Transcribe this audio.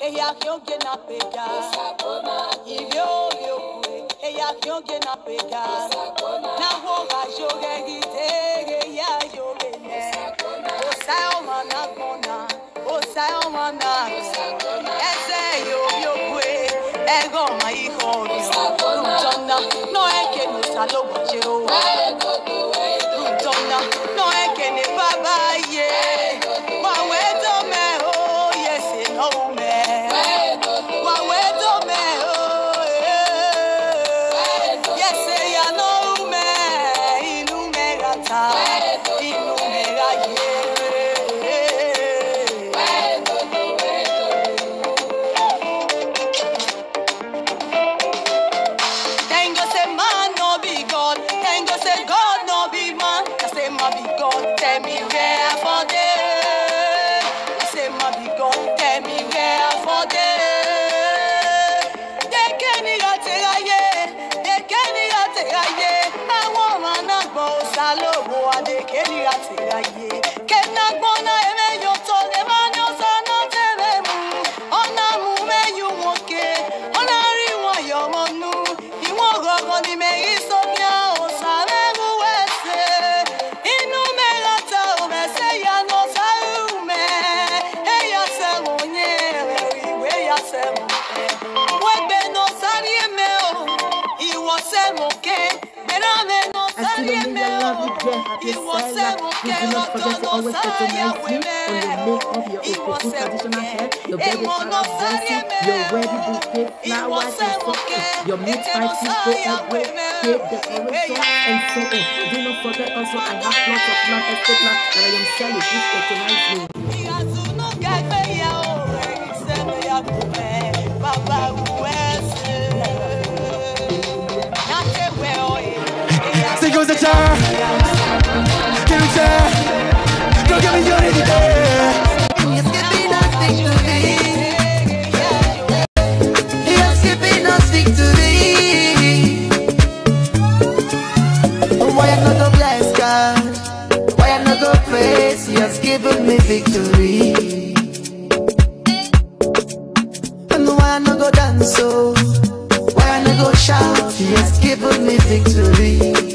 eya kionge na pega. Ivyo kwe, eya kionge na pega. Na woga joge gite, ya joge ne. Osayo mana kona, osayo mana. Ese yo kwe, ego mai kori. Rutona, no eke no salo bajero. Rutona, no eke ne baba ye. Wawedo me oh yes no me. Wawedo me oh yes ya no me. Inu me gata, inu me gaye. Tengo se man no be God, tengo se God no be man. I say my be God, tell me where I for them. I say my be God, tell me where I for them. They can't get they can't get I want my go salo, and they can't get Can not go na eme yo to the man yo sana tevemu. Ona mume you moke, ona riwa yo monu. Iwo gogo ni me isomia o sare muwese. Inu me lata o me se ya no saume. E ya se monye, we ya se monye. Webe no sarie me o, iwo se moke. Berame no sarie me o, iwo se moke. Do not forget to always patronize me and will make up your Opoku traditional hair, your baby color dressing, your wedding bouquet, flowers and so on, your meat spices, go away, cake decoration, and so on. Do not forget also I have lots of land estate land that I am selling. Please patronize me. C'est comme ça, quel don't get me your idea. You're skipping us victory. You're skipping us victory. Why I not go bless God? Why I not go praise? He has given me victory. And why I not go dance so? Why I not go shout? He has given me victory.